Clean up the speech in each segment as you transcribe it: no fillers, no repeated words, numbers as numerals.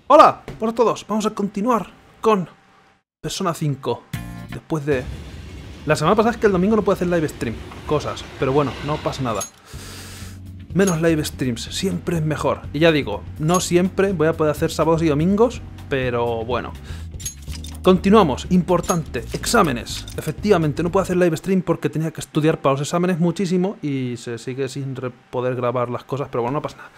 Hola, hola a todos, vamos a continuar con Persona 5. Después de... La semana pasada es que el domingo no puedo hacer live stream, cosas, pero bueno, no pasa nada. Menos live streams, siempre es mejor. Y ya digo, no siempre voy a poder hacer sábados y domingos, pero bueno. Continuamos, importante, exámenes. Efectivamente, no puedo hacer live stream porque tenía que estudiar para los exámenes muchísimo y se sigue sin poder grabar las cosas, pero bueno, no pasa nada.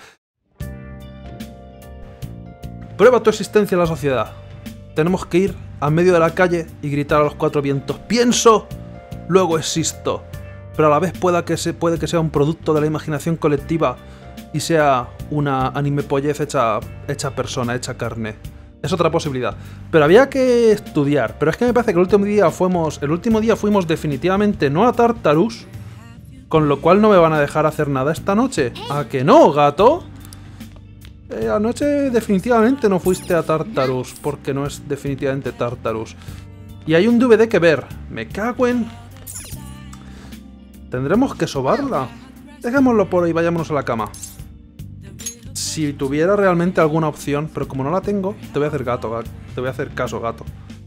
Prueba tu existencia en la sociedad. Tenemos que ir a medio de la calle y gritar a los cuatro vientos. Pienso, luego existo. Pero a la vez puede que sea un producto de la imaginación colectiva y sea una anime pollez hecha persona, hecha carne. Es otra posibilidad. Pero había que estudiar. Pero es que me parece que el último día fuimos definitivamente no a Tartarus, con lo cual no me van a dejar hacer nada esta noche. ¿A que no, gato? Anoche definitivamente no fuiste a Tartarus, porque no es definitivamente Tartarus. Y hay un DVD que ver. Me cago en... Tendremos que sobarla. Dejémoslo por ahí, vayámonos a la cama. Si tuviera realmente alguna opción, pero como no la tengo, te voy a hacer te voy a hacer caso, gato.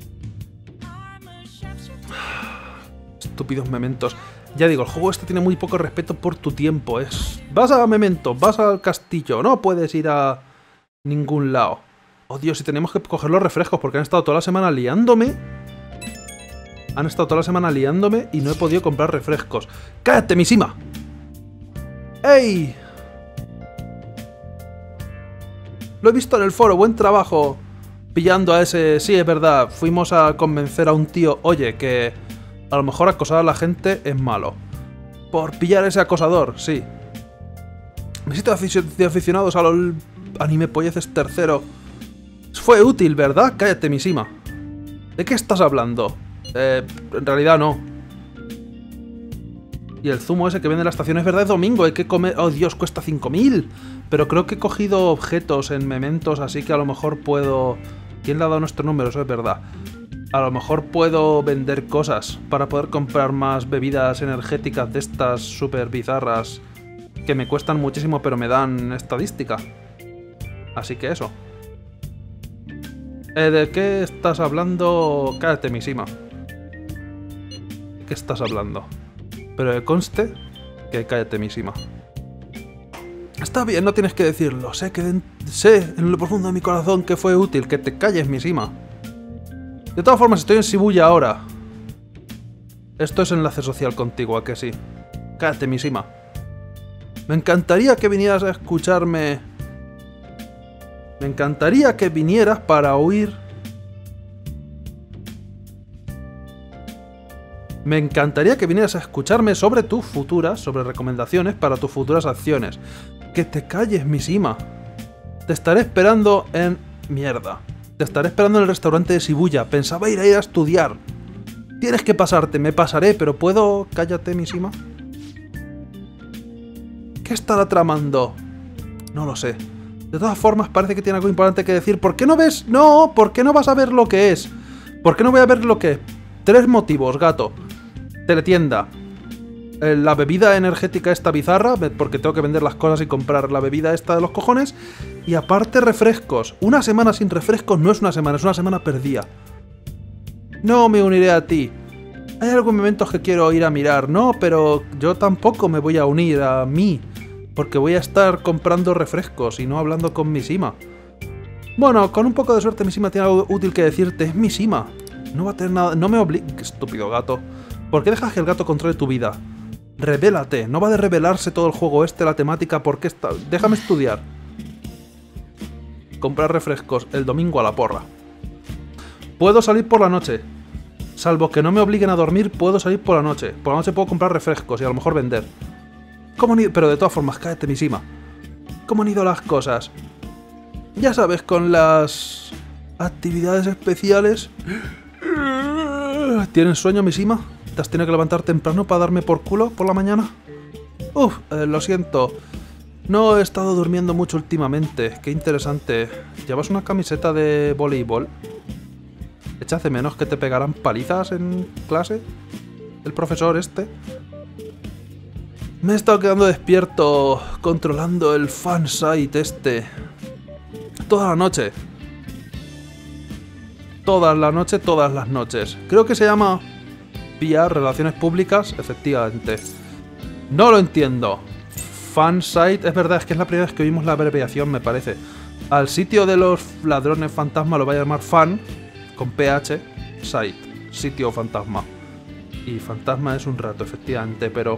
Estúpidos mementos. Ya digo, el juego este tiene muy poco respeto por tu tiempo. Vas a Memento, vas al castillo, no puedes ir a ningún lado. Oh Dios, si tenemos que coger los refrescos porque han estado toda la semana liándome. Han estado toda la semana liándome y no he podido comprar refrescos. ¡Cállate, Mishima! ¡Ey! Lo he visto en el foro, buen trabajo. Pillando a ese... Sí, es verdad, fuimos a convencer a un tío, oye, que... A lo mejor acosar a la gente es malo. Por pillar a ese acosador, sí. Visita de aficionados a los anime polleces tercero. Fue útil, ¿verdad? Cállate, Mishima. ¿De qué estás hablando? En realidad no. Y el zumo ese que vende en la estación es verdad, es domingo, hay que comer... Oh Dios, cuesta 5000. Pero creo que he cogido objetos en mementos, así que a lo mejor puedo... ¿Quién le ha dado nuestro número? Eso es verdad. A lo mejor puedo vender cosas para poder comprar más bebidas energéticas de estas súper bizarras que me cuestan muchísimo pero me dan estadística. Así que eso. ¿De qué estás hablando? Cállate, Mishima. ¿De qué estás hablando? Pero que conste que cállate, Mishima. Está bien, no tienes que decirlo. Sé en lo profundo de mi corazón que fue útil. Que te calles, Mishima. De todas formas, estoy en Shibuya ahora. Esto es enlace social contigo, ¿a que sí? Cállate, Mishima. Me encantaría que vinieras a escucharme. Me encantaría que vinieras para oír. Me encantaría que vinieras a escucharme sobre sobre recomendaciones para tus futuras acciones. Que te calles, Mishima. Te estaré esperando en... Mierda. Te estaré esperando en el restaurante de Shibuya. Pensaba ir a estudiar. Tienes que pasarte. Me pasaré, pero ¿puedo...? Cállate, Mishima. ¿Qué estará tramando? No lo sé. De todas formas, parece que tiene algo importante que decir. ¿Por qué no ves...? No, ¿por qué no vas a ver lo que es? ¿Por qué no voy a ver lo que es? 3 motivos, gato. Teletienda. La bebida energética esta bizarra, porque tengo que vender las cosas y comprar la bebida esta de los cojones. Y aparte refrescos. Una semana sin refrescos no es una semana perdida. No me uniré a ti. Hay algunos momentos que quiero ir a mirar, no, pero yo tampoco me voy a unir a mí. Porque voy a estar comprando refrescos y no hablando con Mishima. Bueno, con un poco de suerte Mishima tiene algo útil que decirte. Es Mishima. No va a tener nada... No me obligue... Qué estúpido gato. ¿Por qué dejas que el gato controle tu vida? Revélate. No va de revelarse todo el juego este, la temática, porque está... Déjame estudiar. Comprar refrescos el domingo a la porra. Puedo salir por la noche. Salvo que no me obliguen a dormir, puedo salir por la noche. Por la noche puedo comprar refrescos y a lo mejor vender. ¿Cómo han ido? Pero de todas formas, cállate, Mishima. ¿Cómo han ido las cosas? Ya sabes, con las... actividades especiales... ¿Tienes sueño, Mishima? ¿Te has tenido que levantar temprano para darme por culo por la mañana? Lo siento. No he estado durmiendo mucho últimamente. Qué interesante. ¿Llevas una camiseta de voleibol? ¿Echas de menos que te pegaran palizas en clase? ¿El profesor este? Me he estado quedando despierto controlando el fansite este. Toda la noche. todas las noches. Creo que se llama PR, Relaciones Públicas, efectivamente. No lo entiendo. Fansite, es verdad, es que es la primera vez que oímos la abreviación, me parece. Al sitio de los ladrones fantasma lo voy a llamar fan, con PH, site, sitio fantasma. Y fantasma es un rato, efectivamente, pero...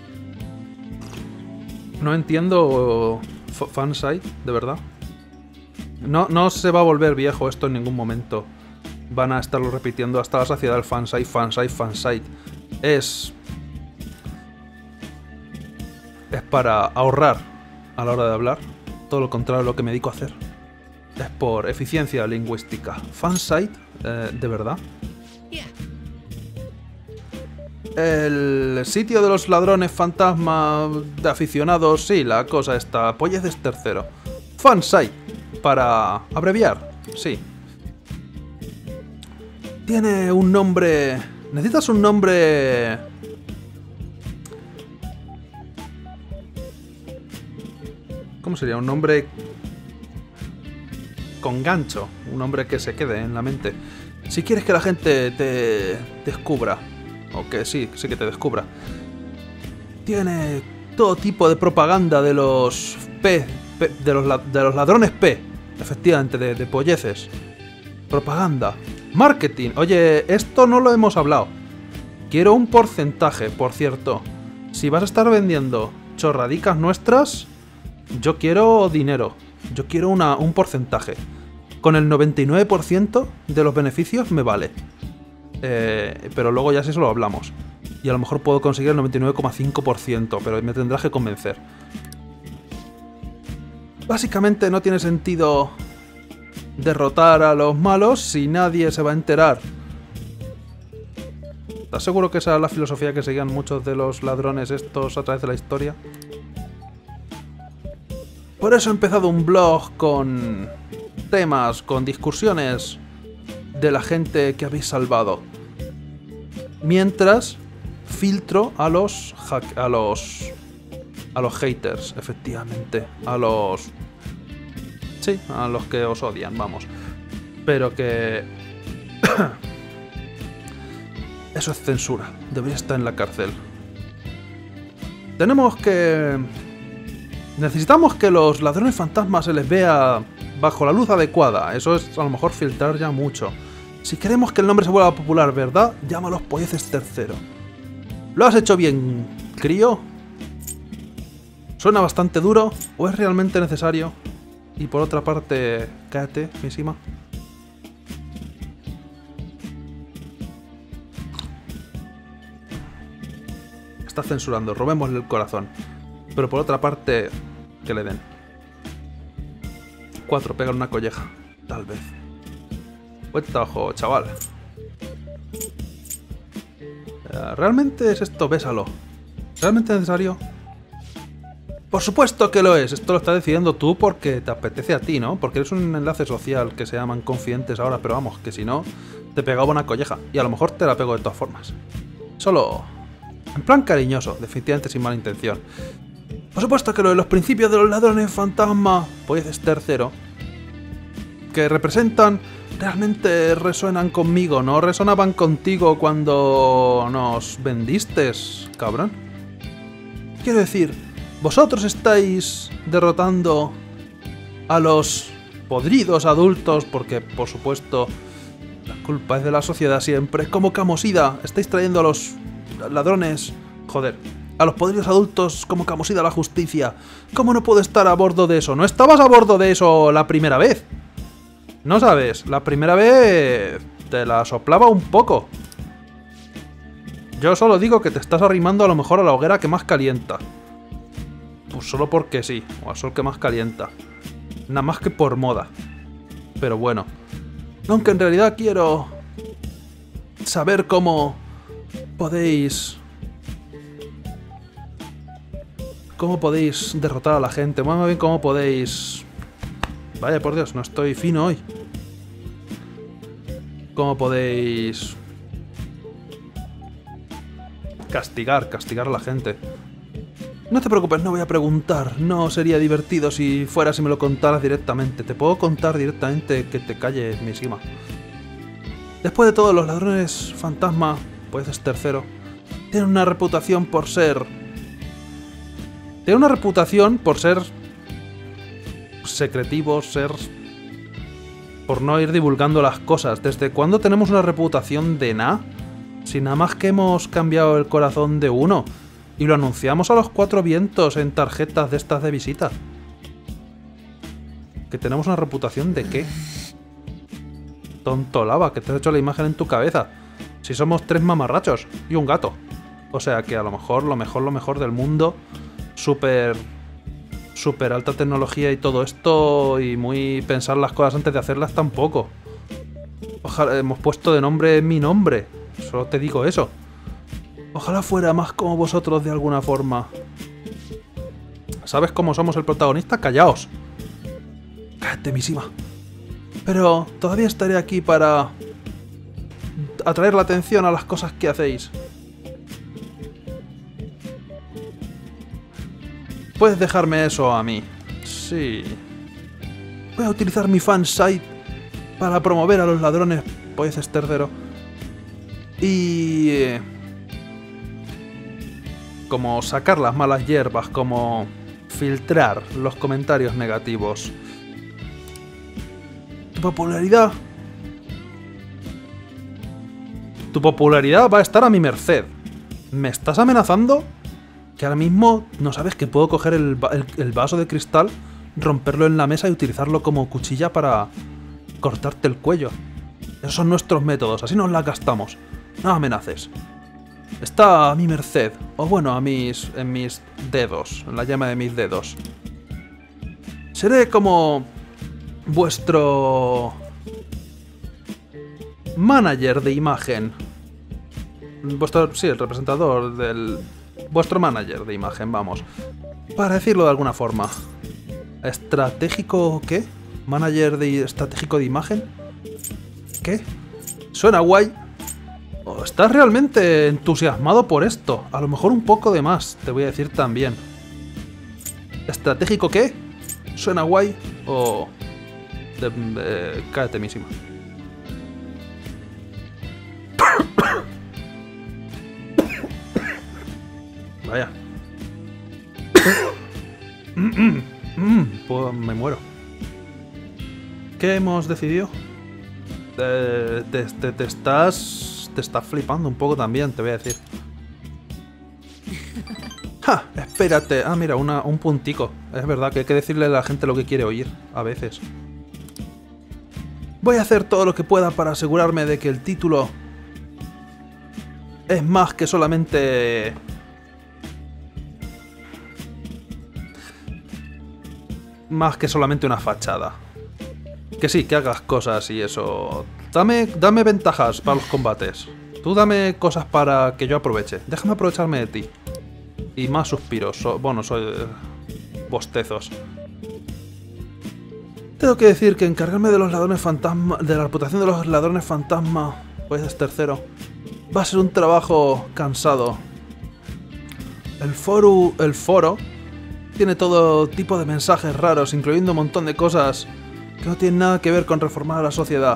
no entiendo fansite, de verdad. No se va a volver viejo esto en ningún momento. Van a estarlo repitiendo hasta la saciedad del fansite, fansite, fansite. Es para ahorrar a la hora de hablar. Todo lo contrario a lo que me dedico a hacer. Es por eficiencia lingüística. Fansite, ¿de verdad? El sitio de los ladrones fantasma de aficionados, sí, la cosa está. Polleces tercero. Fansite, para abreviar, sí. Tiene un nombre... necesitas un nombre... ¿cómo sería? Un nombre con gancho. Un nombre que se quede en la mente. Si quieres que la gente te descubra. O que sí que te descubra. Tiene todo tipo de propaganda de los de los ladrones P. Efectivamente, de polleces. Propaganda. Marketing. Oye, esto no lo hemos hablado. Quiero un porcentaje, por cierto. Si vas a estar vendiendo chorradicas nuestras, yo quiero dinero. Yo quiero un porcentaje. Con el 99% de los beneficios me vale. Pero luego ya sí eso lo hablamos. Y a lo mejor puedo conseguir el 99,5%, pero me tendrás que convencer. Básicamente no tiene sentido derrotar a los malos si nadie se va a enterar. ¿Estás seguro que esa es la filosofía que seguían muchos de los ladrones estos a través de la historia? Por eso he empezado un blog con temas, con discusiones de la gente que habéis salvado. Mientras filtro a los haters, efectivamente, a los que os odian, vamos. Pero que eso es censura, debería estar en la cárcel. Necesitamos que los ladrones fantasmas se les vea bajo la luz adecuada. Eso es a lo mejor filtrar ya mucho. Si queremos que el nombre se vuelva popular, ¿verdad? Llámalos Polleces tercero. ¿Lo has hecho bien, crío? ¿Suena bastante duro? ¿O es realmente necesario? Y por otra parte, cállate, misima. Está censurando, robémosle el corazón. Pero por otra parte, que le den. 4, pegan una colleja, tal vez. Vuelta ojo, chaval. ¿Realmente es esto? Bésalo. ¿Realmente es necesario? Por supuesto que lo es. Esto lo estás decidiendo tú porque te apetece a ti, ¿no? Porque eres un enlace social que se llaman confidentes ahora, pero vamos, que si no, te pegaba una colleja. Y a lo mejor te la pego de todas formas. Solo en plan cariñoso, definitivamente sin mala intención. Por supuesto que lo de los principios de los ladrones fantasma, Polleces tercero, que representan, realmente resuenan conmigo, ¿no? Resonaban contigo cuando nos vendiste, cabrón. Quiero decir, vosotros estáis derrotando a los podridos adultos, porque, por supuesto, la culpa es de la sociedad siempre. Como Camosida, estáis trayendo a los ladrones... Joder, a los podridos adultos como Camosida a la justicia. ¿Cómo no puedo estar a bordo de eso? ¿No estabas a bordo de eso la primera vez? ¿No sabes? La primera vez te la soplaba un poco. Yo solo digo que te estás arrimando a lo mejor a la hoguera que más calienta. Pues solo porque sí, o al sol que más calienta. Nada más que por moda. Pero bueno. Aunque en realidad quiero saber cómo podéis... ¿Cómo podéis derrotar a la gente? Más bien cómo podéis... Vaya por Dios, no estoy fino hoy. ¿Cómo podéis... castigar a la gente? No te preocupes, no voy a preguntar. No sería divertido si fuera si me lo contaras directamente. Te puedo contar directamente que te calles, misima. Después de todo, los ladrones fantasma, pues es tercero, tienen una reputación por ser... Tienen una reputación por ser secretivos, ser... por no ir divulgando las cosas. ¿Desde cuándo tenemos una reputación de nada? Si nada más que hemos cambiado el corazón de uno y lo anunciamos a los cuatro vientos en tarjetas de estas de visita. ¿Que tenemos una reputación de qué? Tonto lava, que te has hecho la imagen en tu cabeza. Si somos 3 mamarrachos y un gato. O sea que a lo mejor del mundo. Súper alta tecnología y todo esto. Y muy pensar las cosas antes de hacerlas tampoco. Ojalá, hemos puesto de nombre mi nombre. Solo te digo eso. Ojalá fuera más como vosotros de alguna forma. ¿Sabes cómo somos el protagonista? Callaos. Cállate, misima. Pero todavía estaré aquí para atraer la atención a las cosas que hacéis. Puedes dejarme eso a mí. Sí. Voy a utilizar mi fansite para promover a los ladrones Poices tercero. Y... como sacar las malas hierbas, como filtrar los comentarios negativos. Tu popularidad va a estar a mi merced. ¿Me estás amenazando? Que ahora mismo no sabes que puedo coger el vaso de cristal, romperlo en la mesa y utilizarlo como cuchilla para cortarte el cuello. Esos son nuestros métodos, así nos la gastamos. No amenaces. Está a mi merced, o bueno, en mis dedos, en la llama de mis dedos. Seré como vuestro manager de imagen. Sí, el representador del... vuestro manager de imagen, vamos. Para decirlo de alguna forma. ¿Estratégico qué? ¿Manager estratégico de imagen? ¿Qué? Suena guay. ¿Estás realmente entusiasmado por esto? A lo mejor un poco de más, te voy a decir también. ¿Estratégico qué? ¿Suena guay? O... cállate, misima. Vaya. Pues me muero. ¿Qué hemos decidido? Te estás flipando un poco también, te voy a decir. ¡Ja! Espérate. Ah, mira, un puntico. Es verdad que hay que decirle a la gente lo que quiere oír, a veces. Voy a hacer todo lo que pueda para asegurarme de que el título es más que solamente... más que solamente una fachada. Que sí, que hagas cosas y eso. Dame ventajas para los combates. Tú dame cosas para que yo aproveche. Déjame aprovecharme de ti. Y más suspiros. Bueno, soy... bostezos. Tengo que decir que encargarme de los ladrones fantasma... de la reputación de los ladrones fantasma... pues es tercero. Va a ser un trabajo cansado. El foro... tiene todo tipo de mensajes raros, incluyendo un montón de cosas que no tienen nada que ver con reformar a la sociedad.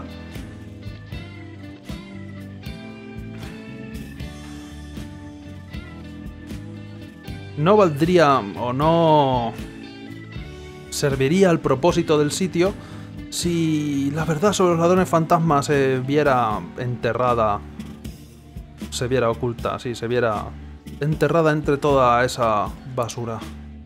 No valdría o no serviría al propósito del sitio si la verdad sobre los ladrones fantasmas se viera enterrada, se viera oculta, sí, se viera enterrada entre toda esa basura.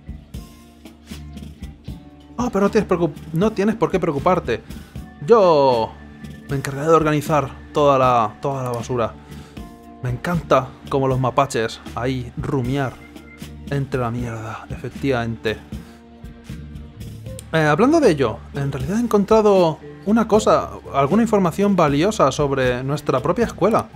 Ah, pero no tienes por qué preocuparte. Yo me encargaré de organizar toda la basura. Me encanta como los mapaches ahí rumiar entre la mierda, efectivamente. Hablando de ello, en realidad he encontrado una cosa, alguna información valiosa sobre nuestra propia escuela.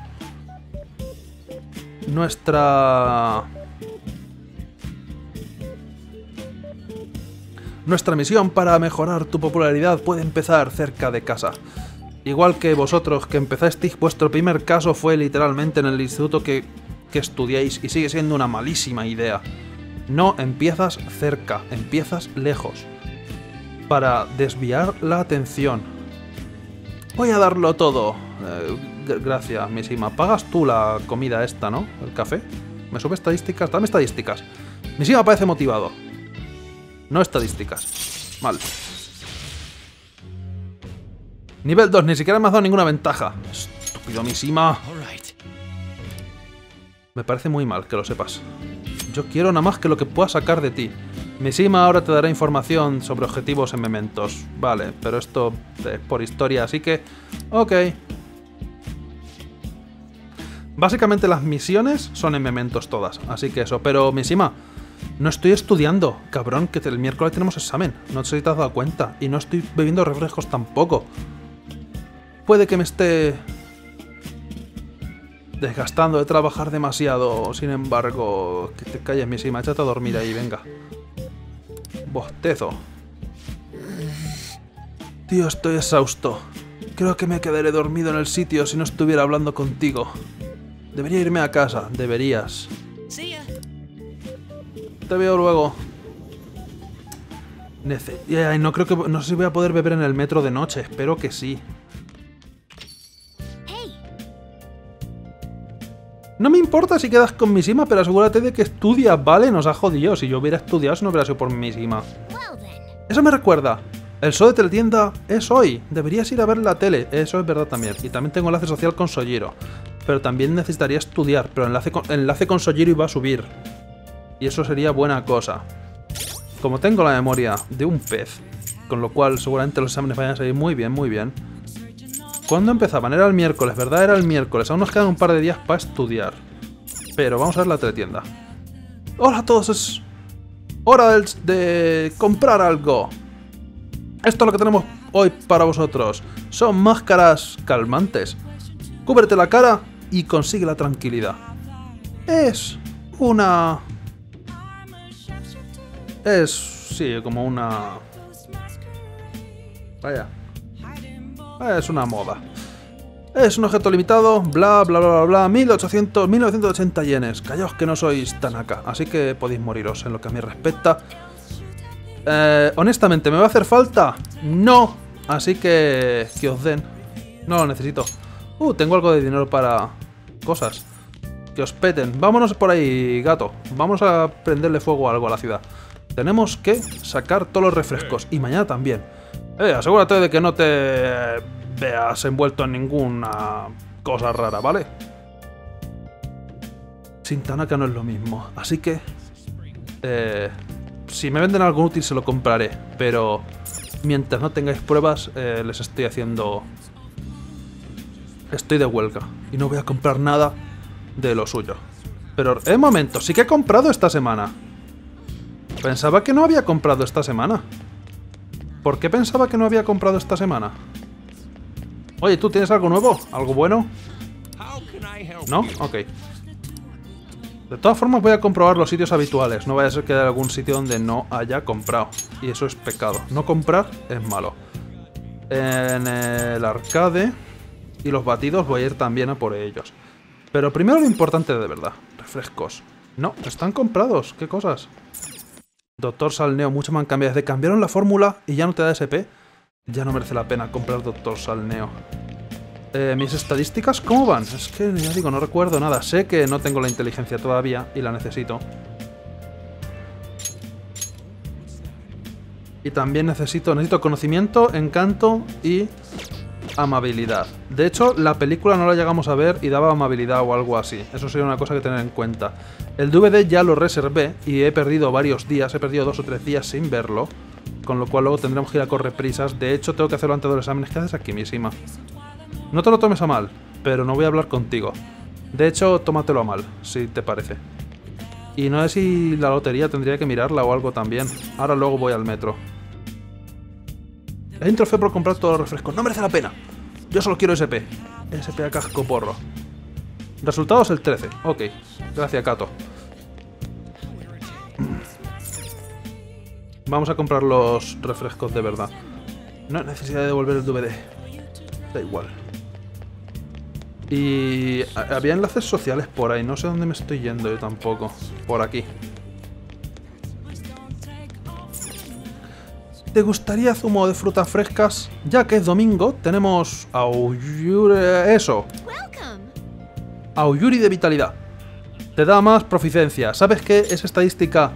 Nuestra misión para mejorar tu popularidad puede empezar cerca de casa. Igual que vosotros que empezasteis, vuestro primer caso fue literalmente en el instituto que estudiáis y sigue siendo una malísima idea. No empiezas cerca, empiezas lejos. Para desviar la atención. Voy a darlo todo. Gracias, Mishima. Pagas tú la comida esta, ¿no? El café. ¿Me sube estadísticas? Dame estadísticas. Mishima parece motivado. No estadísticas. Mal. Nivel 2, ni siquiera me has dado ninguna ventaja. Estúpido Mishima. Me parece muy mal que lo sepas. Yo quiero nada más que lo que pueda sacar de ti. Mishima ahora te dará información sobre objetivos en Mementos. Vale, pero esto es por historia, así que... Ok. Básicamente las misiones son en Mementos todas, así que eso. Pero Mishima, no estoy estudiando. Cabrón, que el miércoles tenemos examen. No sé si te has dado cuenta. Y no estoy bebiendo refrescos tampoco. Puede que me esté... desgastando de trabajar demasiado. Sin embargo, que te calles, Mishima. Échate a dormir ahí, venga. Bostezo. Tío, estoy exhausto. Creo que me quedaré dormido en el sitio si no estuviera hablando contigo. Debería irme a casa. Deberías. Te veo luego. No creo que... No sé si voy a poder beber en el metro de noche. Espero que sí. No me importa si quedas con Mishima, pero asegúrate de que estudias, ¿vale? Nos ha jodido. Si yo hubiera estudiado, si no hubiera sido por Mishima. Eso me recuerda. El show de teletienda es hoy. Deberías ir a ver la tele. Eso es verdad también. Y también tengo enlace social con Sojiro. Pero también necesitaría estudiar. Pero enlace con Sojiro iba a subir. Y eso sería buena cosa. Como tengo la memoria de un pez, con lo cual seguramente los exámenes vayan a salir muy bien, muy bien. ¿Cuándo empezaban? Era el miércoles, ¿verdad? Era el miércoles. Aún nos quedan un par de días para estudiar. Pero vamos a ver la teletienda. Hola a todos, es hora de comprar algo. Esto es lo que tenemos hoy para vosotros. Son máscaras calmantes. Cúbrete la cara y consigue la tranquilidad. Es una... sí, como una... Vaya. Es una moda. Es un objeto limitado, bla, bla, bla, bla, bla, 1980 yenes. Callaos que no sois Tanaka, así que podéis moriros en lo que a mí respecta. Honestamente, ¿me va a hacer falta? No. Así que os den. No lo necesito. Tengo algo de dinero para cosas. Que os peten. Vámonos por ahí, gato. Vamos a prenderle fuego a algo a la ciudad. Tenemos que sacar todos los refrescos. Y mañana también. Asegúrate de que no te veas envuelto en ninguna cosa rara, ¿vale? Sin Tanaka no es lo mismo. Así que... si me venden algo útil se lo compraré. Pero mientras no tengáis pruebas, les estoy haciendo... Estoy de huelga. Y no voy a comprar nada de lo suyo. Pero, momento, sí que he comprado esta semana. Pensaba que no había comprado esta semana. ¿Por qué pensaba que no había comprado esta semana? Oye, ¿tú tienes algo nuevo? ¿Algo bueno? ¿No? Ok. De todas formas voy a comprobar los sitios habituales. No vaya a ser que haya algún sitio donde no haya comprado. Y eso es pecado. No comprar es malo. En el arcade y los batidos voy a ir también a por ellos. Pero primero lo importante de verdad. Refrescos. No, están comprados. ¿Qué cosas? Doctor Salneo, mucho me han cambiado. Desde que cambiaron la fórmula y ya no te da SP, ya no merece la pena comprar Doctor Salneo. ¿Mis estadísticas cómo van? Es que ya digo, no recuerdo nada. Sé que no tengo la inteligencia todavía y la necesito. Y también necesito conocimiento, encanto y amabilidad. De hecho, la película no la llegamos a ver y daba amabilidad o algo así. Eso sería una cosa que tener en cuenta. El DVD ya lo reservé y he perdido varios días, he perdido 2 o 3 días sin verlo, con lo cual luego tendremos que ir a correr prisas. De hecho, tengo que hacerlo antes de los exámenes. ¿Qué haces aquí, Mishima? No te lo tomes a mal, pero no voy a hablar contigo. De hecho, tómatelo a mal, si te parece. Y no sé si la lotería tendría que mirarla o algo también. Ahora luego voy al metro. El trofeo por comprar todos los refrescos. No merece la pena. Yo solo quiero SP. SP a casco porro. Resultados el 13. Ok. Gracias, Kato. Vamos a comprar los refrescos de verdad. No hay necesidad de devolver el DVD. Da igual. Y había enlaces sociales por ahí. No sé dónde me estoy yendo yo tampoco. Por aquí. ¿Te gustaría zumo de frutas frescas? Ya que es domingo, tenemos Auyuri de vitalidad. Te da más proficiencia. ¿Sabes qué? Es estadística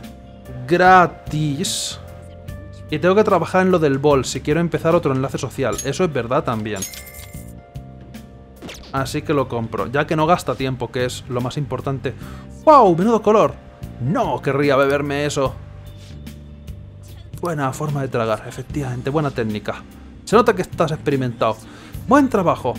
gratis. Y tengo que trabajar en lo del bol si quiero empezar otro enlace social. Eso es verdad también. Así que lo compro. Ya que no gasta tiempo, que es lo más importante. ¡Wow! ¡Menudo color! No querría beberme eso. Buena forma de tragar, efectivamente. Buena técnica. Se nota que estás experimentado. Buen trabajo.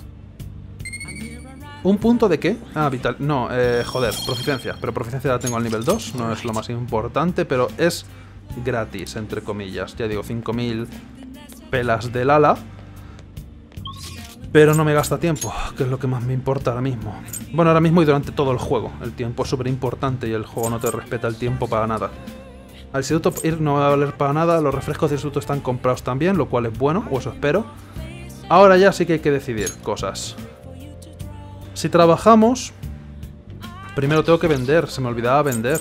¿Un punto de qué? Ah, vital... No, joder, proficiencia. Pero proficiencia la tengo al nivel 2. No es lo más importante, pero es gratis, entre comillas. Ya digo, 5000 pelas del ala. Pero no me gasta tiempo, que es lo que más me importa ahora mismo. Bueno, ahora mismo y durante todo el juego. El tiempo es súper importante y el juego no te respeta el tiempo para nada. Al instituto ir no va a valer para nada. Los refrescos del instituto están comprados también, lo cual es bueno, o eso espero. Ahora ya sí que hay que decidir cosas. Si trabajamos... Primero tengo que vender, se me olvidaba vender.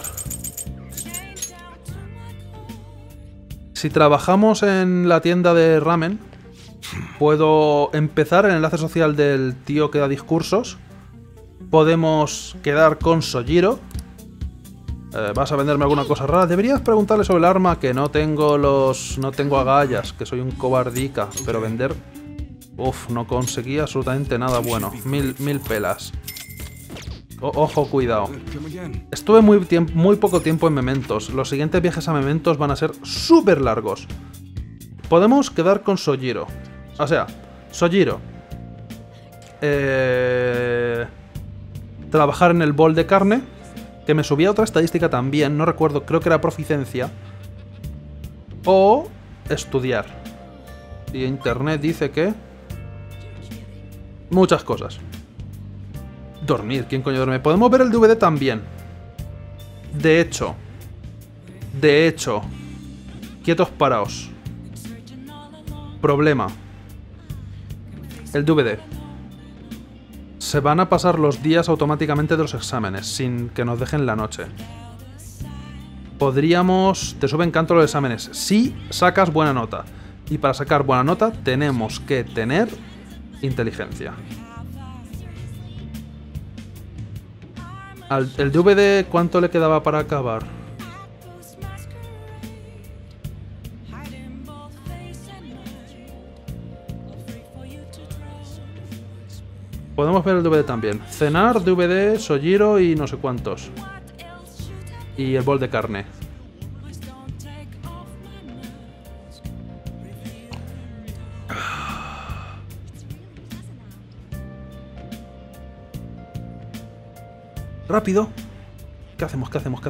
Si trabajamos en la tienda de ramen, puedo empezar el enlace social del tío que da discursos. Podemos quedar con Sojiro. ¿Vas a venderme alguna cosa rara? Deberías preguntarle sobre el arma, que no tengo no tengo agallas, que soy un cobardica. Pero vender... Uf, no conseguí absolutamente nada bueno. Mil pelas. Ojo, cuidado. Estuve muy poco tiempo en Mementos. Los siguientes viajes a Mementos van a ser súper largos. Podemos quedar con Sojiro. O sea, Sojiro. Trabajar en el bol de carne. Que me subía otra estadística también. No recuerdo, creo que era proficiencia. O estudiar. Y internet dice que... Muchas cosas. Dormir, ¿quién coño duerme? Podemos ver el DVD también. De hecho, quietos paraos. Problema. El DVD. Se van a pasar los días automáticamente de los exámenes, sin que nos dejen la noche. Podríamos... Te suben canto los exámenes, si sacas buena nota. Y para sacar buena nota tenemos que tener inteligencia. ¿El DVD cuánto le quedaba para acabar? Podemos ver el DVD también. Cenar, DVD, Sojiro y no sé cuántos. Y el bol de carne. ¡Rápido! ¿Qué hacemos?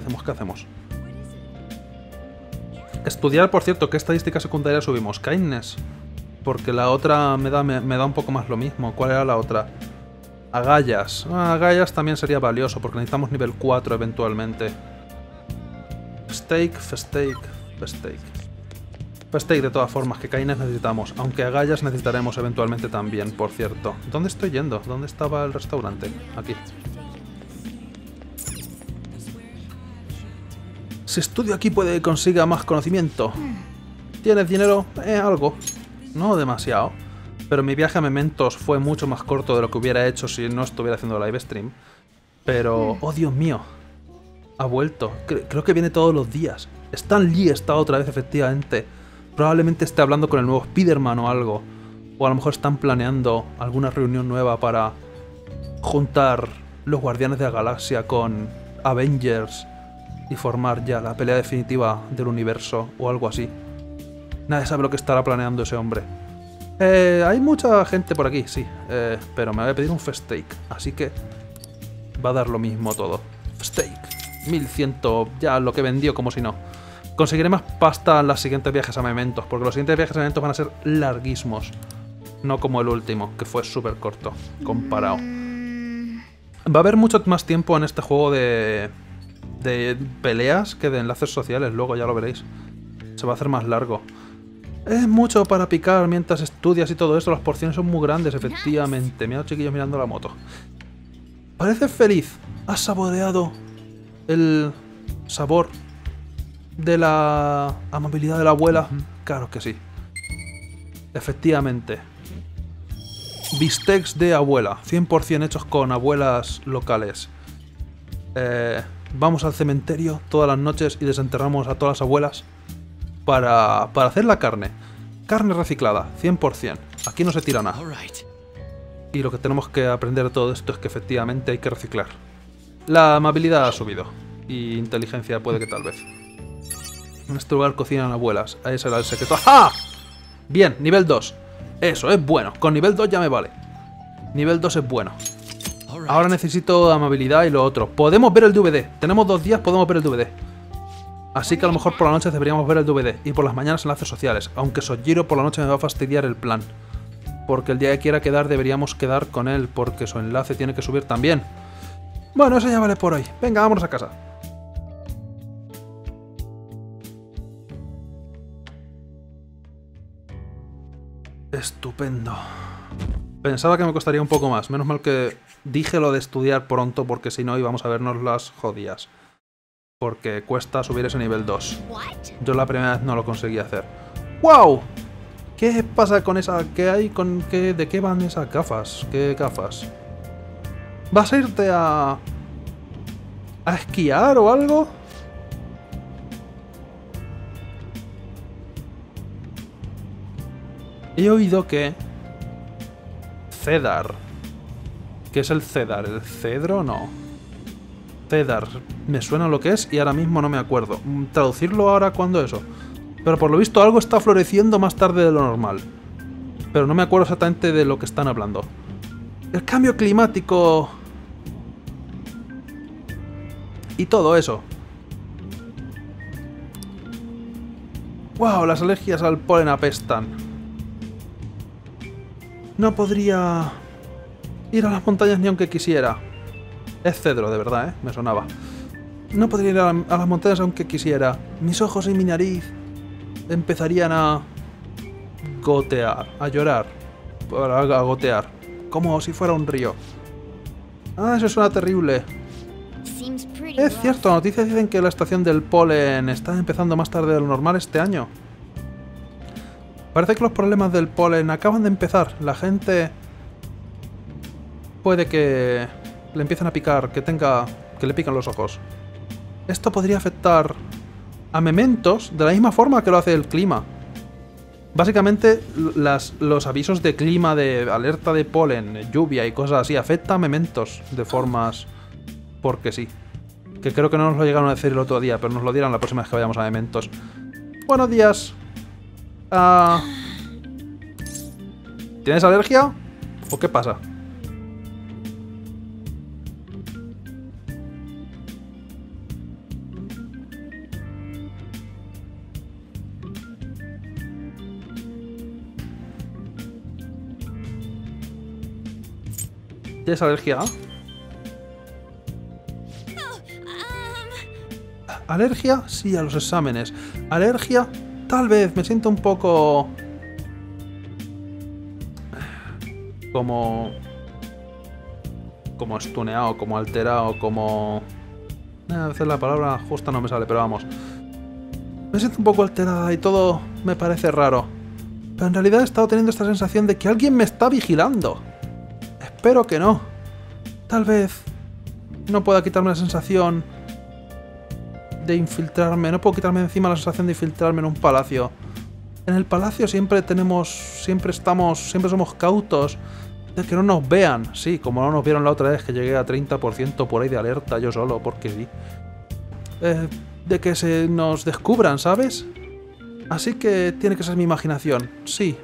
Estudiar, por cierto, ¿qué estadística secundaria subimos? Kindness. Porque la otra me da un poco más lo mismo. ¿Cuál era la otra? Agallas. Agallas también sería valioso porque necesitamos nivel 4 eventualmente. Steak de todas formas, que Kindness necesitamos. Aunque agallas necesitaremos eventualmente también, por cierto. ¿Dónde estoy yendo? ¿Dónde estaba el restaurante? Aquí. Si estudio aquí puede que consiga más conocimiento. ¿Tienes dinero? Algo. No demasiado. Pero mi viaje a Mementos fue mucho más corto de lo que hubiera hecho si no estuviera haciendo live stream. Pero... ¡Oh, Dios mío! Ha vuelto. Creo que viene todos los días. Stan Lee está otra vez, efectivamente. Probablemente esté hablando con el nuevo Spider-Man o algo. O a lo mejor están planeando alguna reunión nueva para juntar los Guardianes de la Galaxia con Avengers y formar ya la pelea definitiva del universo o algo así. Nadie sabe lo que estará planeando ese hombre. Hay mucha gente por aquí, sí. Pero me voy a pedir un steak, así que va a dar lo mismo todo. Steak. 1100, ya lo que vendió como si no. Conseguiré más pasta en los siguientes viajes a Mementos, porque los siguientes viajes a Mementos van a ser larguísimos. No como el último, que fue súper corto, comparado. Va a haber mucho más tiempo en este juego de peleas que de enlaces sociales, luego ya lo veréis. Se va a hacer más largo. Es mucho para picar mientras estudias y todo eso. Las porciones son muy grandes, efectivamente. Mira a los chiquillos mirando la moto. Pareces feliz. Has saboreado el sabor de la amabilidad de la abuela? Claro que sí. Efectivamente. Bistecs de abuela. 100% hechos con abuelas locales. Vamos al cementerio todas las noches y desenterramos a todas las abuelas para hacer la carne. Carne reciclada, 100%. Aquí no se tira nada. Y lo que tenemos que aprender de todo esto es que efectivamente hay que reciclar. La amabilidad ha subido. Y inteligencia puede que tal vez. En este lugar cocinan abuelas. Ahí será el secreto. ¡Ajá! Bien, nivel 2. Eso, es bueno. Con nivel 2 ya me vale. Nivel 2 es bueno. Ahora necesito amabilidad y lo otro. Podemos ver el DVD. Tenemos 2 días, podemos ver el DVD. Así que a lo mejor por la noche deberíamos ver el DVD. Y por las mañanas enlaces sociales. Aunque Sojiro por la noche me va a fastidiar el plan. Porque el día que quiera quedar deberíamos quedar con él. Porque su enlace tiene que subir también. Bueno, eso ya vale por hoy. Venga, vámonos a casa. Estupendo. Pensaba que me costaría un poco más. Menos mal que dije lo de estudiar pronto, porque si no íbamos a vernos las jodidas. Porque cuesta subir ese nivel 2. Yo la primera vez no lo conseguí hacer. ¡Wow! ¿Qué pasa con esa? ¿Qué hay con qué? ¿De qué van esas gafas? ¿Qué gafas? ¿Vas a irte a esquiar o algo? He oído que Cedar. ¿Qué es el Cedar? ¿El cedro? No. Cedar. Me suena lo que es y ahora mismo no me acuerdo. Traducirlo ahora cuando eso. Pero por lo visto algo está floreciendo más tarde de lo normal. Pero no me acuerdo exactamente de lo que están hablando. El cambio climático. Y todo eso. ¡Wow! Las alergias al polen apestan. No podría ir a las montañas ni aunque quisiera. Es cedro, de verdad, ¿eh? Me sonaba. No podría ir a las montañas aunque quisiera. Mis ojos y mi nariz empezarían a gotear, a llorar, a gotear, como si fuera un río. Ah, eso suena terrible. Es cierto, noticias dicen que la estación del polen está empezando más tarde de lo normal este año. Parece que los problemas del polen acaban de empezar. La gente puede que le empiecen a picar, que le pican los ojos. Esto podría afectar a Mementos de la misma forma que lo hace el clima. Básicamente, los avisos de clima, de alerta de polen, lluvia y cosas así, afectan a Mementos de formas porque sí. Que creo que no nos lo llegaron a decir el otro día, pero nos lo dirán la próxima vez que vayamos a Mementos. Buenos días. ¿Tienes alergia? ¿O qué pasa? ¿Tienes alergia? ¿Alergia? Sí, a los exámenes. ¿Alergia? Tal vez. Me siento un poco... Como estuneado, como alterado, como... A veces la palabra justa no me sale, pero vamos. Me siento un poco alterada y todo me parece raro. Pero en realidad he estado teniendo esta sensación de que alguien me está vigilando. Espero que no. Tal vez no pueda quitarme la sensación de infiltrarme. No puedo quitarme encima la sensación de infiltrarme en un palacio. En el palacio siempre somos cautos de que no nos vean. Sí, como no nos vieron la otra vez que llegué a 30% por ahí de alerta yo solo, porque sí. De que se nos descubran, ¿sabes? Así que tiene que ser mi imaginación. Sí.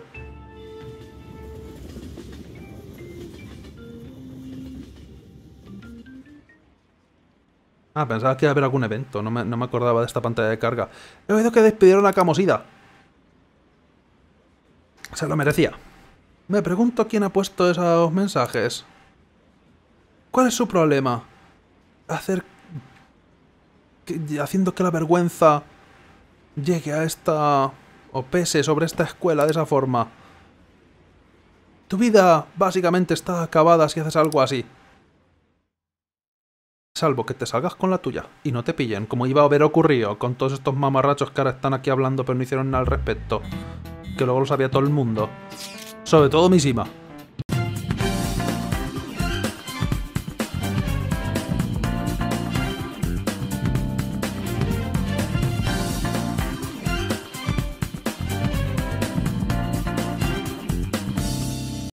Ah, pensaba que iba a haber algún evento. No me acordaba de esta pantalla de carga. He oído que despidieron a Camosida. Se lo merecía. Me pregunto quién ha puesto esos mensajes. ¿Cuál es su problema? Haciendo que la vergüenza llegue a esta... o pese sobre esta escuela de esa forma. Tu vida básicamente está acabada si haces algo así. salvo que te salgas con la tuya y no te pillen, como iba a haber ocurrido con todos estos mamarrachos que ahora están aquí hablando pero no hicieron nada al respecto, que luego lo sabía todo el mundo, sobre todo Mishima.